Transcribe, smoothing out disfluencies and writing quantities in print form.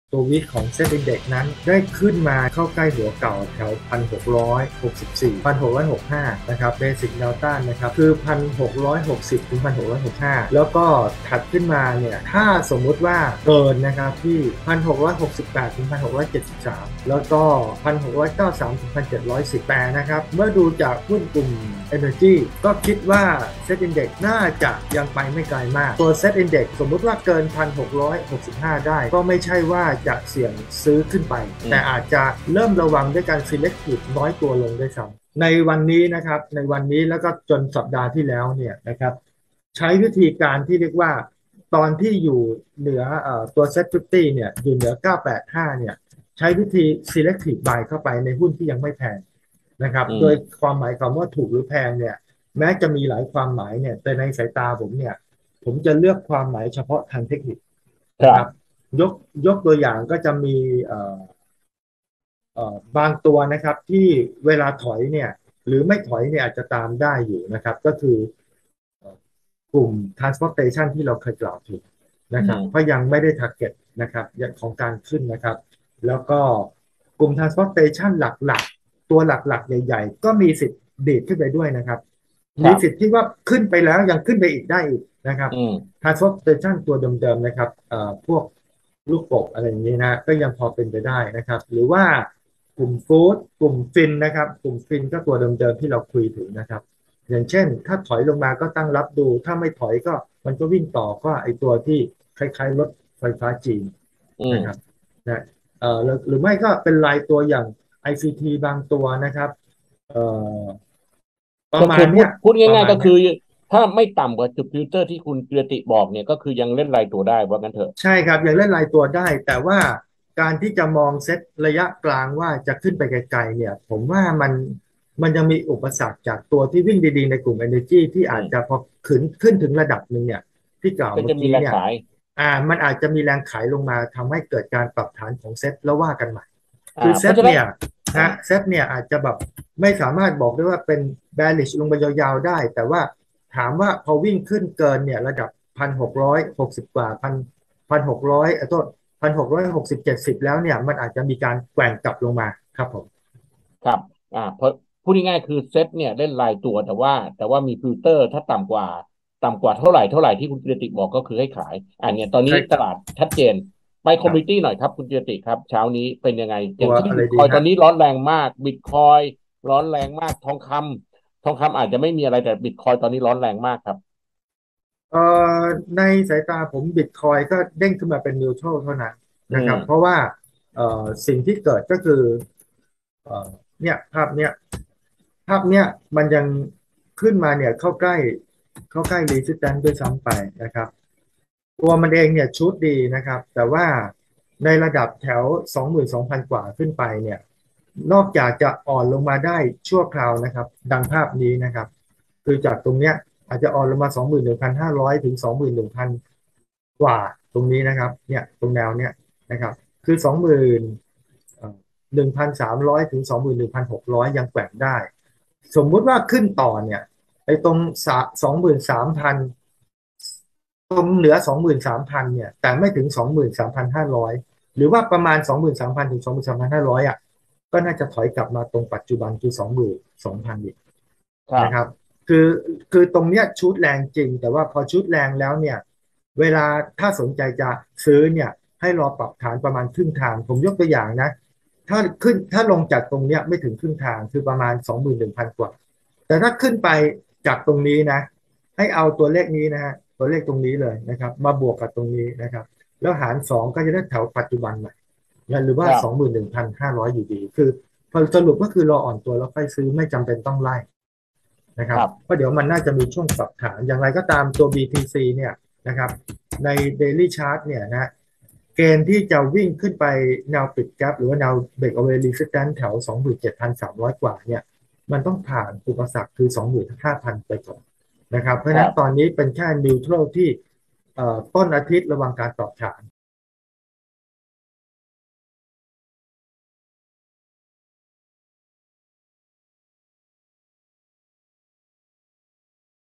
ตัววิกของเซ็ตอินเด็กนั้นได้ขึ้นมาเข้าใกล้หัวเก่าแถว1,664 1,665นะครับเบสิกแนวต้านนะครับคือ1,660ถึง1,665แล้วก็ถัดขึ้นมาเนี่ยถ้าสมมุติว่าเกินนะครับที่1,668ถึง1,673แล้วก็1,693ถึง1,710แต่นะครับเมื่อดูจากหุ้นกลุ่ม Energy ก็คิดว่าเซ็ตอินเด็กน่าจะยังไปไม่ไกลมากตัวเซ็ตอินเด็กสมมุติว่าเกิน1,665ได้ก็ไม่ใช่ว่าจะเสี่ยงซื้อขึ้นไปแต่อาจจะเริ่มระวังด้วยการ selective น้อยตัวลงด้วยซ้ำในวันนี้นะครับในวันนี้แล้วก็จนสัปดาห์ที่แล้วเนี่ยนะครับใช้วิธีการที่เรียกว่าตอนที่อยู่เหนือตัว Set 50เนี่ยอยู่เหนือ985เนี่ยใช้วิธี selective buy เข้าไปในหุ้นที่ยังไม่แพงนะครับโดยความหมายความว่าถูกหรือแพงเนี่ยแม้จะมีหลายความหมายเนี่ยแต่ในสายตาผมเนี่ยผมจะเลือกความหมายเฉพาะทางเทคนิคนะครับยกตัวอย่างก็จะมีบางตัวนะครับที่เวลาถอยเนี่ยหรือไม่ถอยเนี่ยอาจจะตามได้อยู่นะครับก็คือกลุ่ม transportation ที่เราเคยกล่าวถึงนะครับเพราะยังไม่ได้ target นะครับของการขึ้นนะครับแล้วก็กลุ่ม transportation หลักๆตัวหลักๆใหญ่ๆก็มีสิทธิ์ดีดขึ้นไปด้วยนะครับมีสิทธิ์ที่ว่าขึ้นไปแล้วยังขึ้นไปอีกได้อีกนะครับ transportation ตัวเดิมๆนะครับพวกลูกกบอะไรอย่างนี้นะก็ยังพอเป็นไปได้นะครับหรือว่ากลุ่มฟู้ดกลุ่มฟินนะครับกลุ่มฟินก็ตัวเดิมๆที่เราคุยถึงนะครับอย่างเช่นถ้าถอยลงมาก็ตั้งรับดูถ้าไม่ถอยก็มันก็วิ่งต่อก็ไอตัวที่คล้ายๆรถไฟฟ้าจีนนะครับนะหรือไม่ก็เป็นรายตัวอย่าง ICT บางตัวนะครับประมาณเนี้ยพูดง่ายๆก็คือถ้าไม่ต่ำกว่าจุดฟิลเตอร์ที่คุณกิรติบอกเนี่ยก็คือยังเล่นรายตัวได้ว่างั้นเถอะใช่ครับยังเล่นรายตัวได้แต่ว่าการที่จะมองเซตระยะกลางว่าจะขึ้นไปไกลๆเนี่ยผมว่ามันยังมีอุปสรรคจากตัวที่วิ่งดีๆในกลุ่ม Energy ที่อาจจะพอขึ้นถึงระดับหนึ่งเนี่ยที่กล่าวเมื่อกี้เนี่ยมันอาจจะมีแรงขายลงมาทำให้เกิดการปรับฐานของเซตแล้วว่ากันใหม่คือเซตเนี่ยเซตเนี่ยอาจจะแบบไม่สามารถบอกได้ว่าเป็น bearish ลงไปยาวๆได้แต่ว่าถามว่าพอวิ่งขึ้นเกินเนี่ยระดับ1,660กว่า1,600โทษ1,660-1,700แล้วเนี่ยมันอาจจะมีการแกว่งกลับลงมาครับผมครับเพราะพูดง่ายๆคือเซตเนี่ยเล่นรายตัวแต่ว่ามีฟิลเตอร์ถ้าต่ำกว่าเท่าไหร่ที่คุณกิรติบอกก็คือให้ขายเนี่ยตอนนี้ตลาดชัดเจนไปคอมมิตี้หน่อยครับคุณกิรติครับเช้านี้เป็นยังไงอย่างที่บิตคอยตอนนี้ร้อนแรงมากบิตคอยร้อนแรงมากทองคำอาจจะไม่มีอะไรแต่บิตคอยตอนนี้ร้อนแรงมากครับเอ่ในสายตาผมบิตคอยก็เด้งขึ้นมาเป็นนิวทรัลเท่านั้นนะครับเพราะว่าสิ่งที่เกิดก็คือเอ่อเนี่ยภาพเนี้ยมันยังขึ้นมาเนี่ยเข้าใกล้ resistance ด้วยซ้ำไปนะครับตัวมันเองเนี่ยชุดดีนะครับแต่ว่าในระดับแถว22,000กว่าขึ้นไปเนี่ยนอกจากจะอ่อนลงมาได้ชั่วคราวนะครับดังภาพนี้นะครับคือจากตรงเนี้ยอาจจะอ่อนลงมา21,500ถึง21,000กว่าตรงนี้นะครับเนี่ยตรงแนวเนี้ยนะครับคือ21,300ถึง21,600ยังแกว่งได้สมมุติว่าขึ้นต่อเนี่ยไอ้ตรง23,000ตรงเหนือ23,000เนี่ยแต่ไม่ถึง23,500หรือว่าประมาณ23,000ถึง23,500อ่ะก็น่าจะถอยกลับมาตรงปัจจุบันคือ22,000อีกนะครับคือคือตรงเนี้ยชุดแรงจริงแต่ว่าพอชุดแรงแล้วเนี่ยเวลาถ้าสนใจจะซื้อเนี่ยให้รอปรับฐานประมาณครึ่งทางผมยกตัวอย่างนะถ้าลงจากตรงเนี้ยไม่ถึงครึ่งทางคือประมาณ21,000กว่าแต่ถ้าขึ้นไปจากตรงนี้นะให้เอาตัวเลขนี้นะฮะตัวเลขตรงนี้เลยนะครับมาบวกกับตรงนี้นะครับแล้วหาร2ก็จะได้แถวปัจจุบันใหม่หรือว่า21,500อยู่ดีคือพอสรุปก็คือรออ่อนตัวแล้วค่อยซื้อไม่จำเป็นต้องไล่นะครับเพราะเดี๋ยวมันน่าจะมีช่วงปรับฐานอย่างไรก็ตามตัว BTC เนี่ยนะครับใน Daily Chart เนี่ยนะเกณฑ์ที่จะวิ่งขึ้นไปแนวปิดแกปหรือว่าแนวเบรกเอาไว้รีเซตแถว 27,300 กว่าเนี่ยมันต้องผ่านอุปสรรคคือ 25,000 ไปก่อนนะครับเพราะฉะนั้นตอนนี้เป็นแค่นิวทรัลที่ต้นอาทิตย์ระวังการตอบฐาน